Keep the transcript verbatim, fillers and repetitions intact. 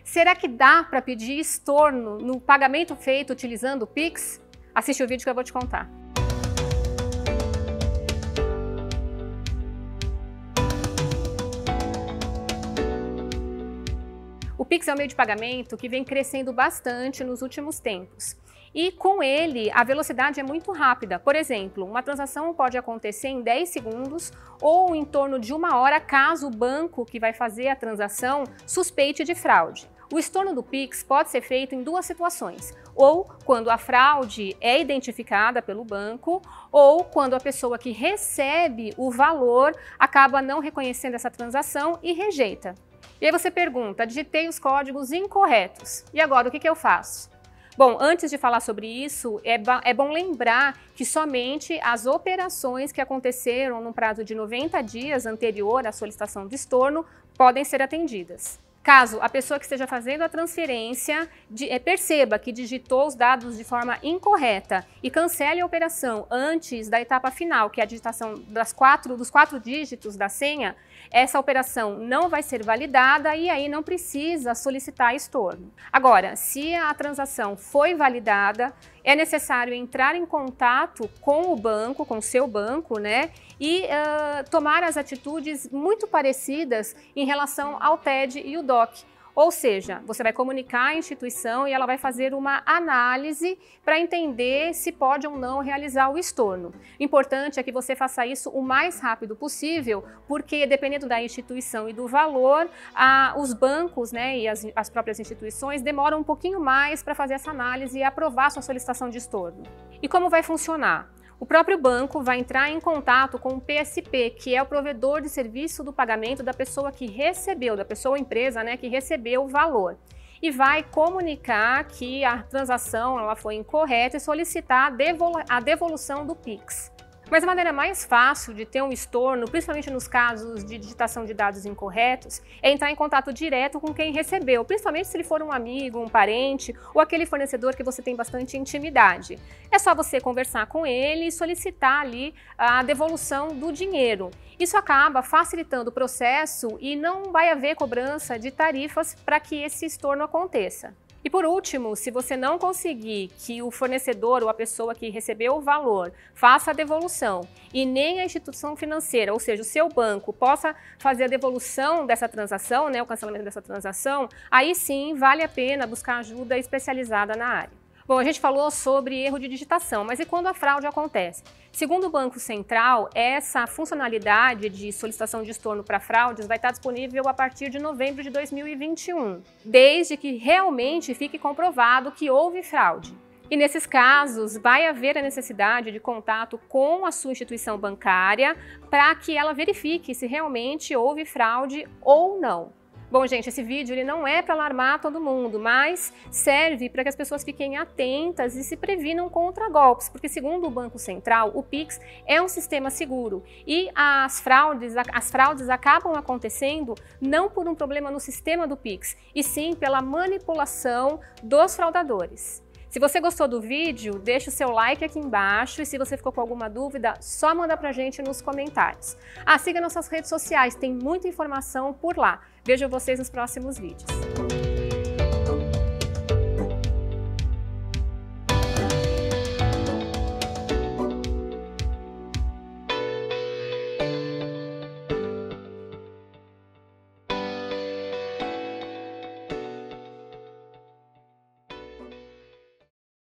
Será que dá para pedir estorno no pagamento feito utilizando o Pix? Assiste o vídeo que eu vou te contar. O Pix é um meio de pagamento que vem crescendo bastante nos últimos tempos. E com ele, a velocidade é muito rápida. Por exemplo, uma transação pode acontecer em dez segundos ou em torno de uma hora caso o banco que vai fazer a transação suspeite de fraude. O estorno do Pix pode ser feito em duas situações, ou quando a fraude é identificada pelo banco, ou quando a pessoa que recebe o valor acaba não reconhecendo essa transação e rejeita. E aí você pergunta, digitei os códigos incorretos, e agora o que que eu faço? Bom, antes de falar sobre isso, é, é bom lembrar que somente as operações que aconteceram no prazo de noventa dias anterior à solicitação do estorno podem ser atendidas. Caso a pessoa que esteja fazendo a transferência de, é, perceba que digitou os dados de forma incorreta e cancele a operação antes da etapa final, que é a digitação das quatro, dos quatro dígitos da senha, essa operação não vai ser validada e aí não precisa solicitar estorno. Agora, se a transação foi validada, é necessário entrar em contato com o banco, com o seu banco, né, e uh, tomar as atitudes muito parecidas em relação ao T E D e o D O C. Ou seja, você vai comunicar a instituição e ela vai fazer uma análise para entender se pode ou não realizar o estorno. O importante é que você faça isso o mais rápido possível, porque dependendo da instituição e do valor, a, os bancos, né, e as, as próprias instituições demoram um pouquinho mais para fazer essa análise e aprovar sua solicitação de estorno. E como vai funcionar? O próprio banco vai entrar em contato com o P S P, que é o provedor de serviço do pagamento da pessoa que recebeu, da pessoa ou empresa, né, que recebeu o valor. E vai comunicar que a transação ela foi incorreta e solicitar a, devolu a devolução do Pix. Mas a maneira mais fácil de ter um estorno, principalmente nos casos de digitação de dados incorretos, é entrar em contato direto com quem recebeu, principalmente se ele for um amigo, um parente ou aquele fornecedor que você tem bastante intimidade. É só você conversar com ele e solicitar ali a devolução do dinheiro. Isso acaba facilitando o processo e não vai haver cobrança de tarifas para que esse estorno aconteça. E por último, se você não conseguir que o fornecedor ou a pessoa que recebeu o valor faça a devolução e nem a instituição financeira, ou seja, o seu banco, possa fazer a devolução dessa transação, né, o cancelamento dessa transação, aí sim vale a pena buscar ajuda especializada na área. Bom, a gente falou sobre erro de digitação, mas e quando a fraude acontece? Segundo o Banco Central, essa funcionalidade de solicitação de estorno para fraudes vai estar disponível a partir de novembro de dois mil e vinte e um, desde que realmente fique comprovado que houve fraude. E nesses casos, vai haver a necessidade de contato com a sua instituição bancária para que ela verifique se realmente houve fraude ou não. Bom, gente, esse vídeo ele não é para alarmar todo mundo, mas serve para que as pessoas fiquem atentas e se previnam contra golpes, porque segundo o Banco Central, o Pix é um sistema seguro e as fraudes, as fraudes acabam acontecendo não por um problema no sistema do Pix, e sim pela manipulação dos fraudadores. Se você gostou do vídeo, deixa o seu like aqui embaixo e se você ficou com alguma dúvida, só manda pra gente nos comentários. Ah, siga nossas redes sociais, tem muita informação por lá. Vejo vocês nos próximos vídeos.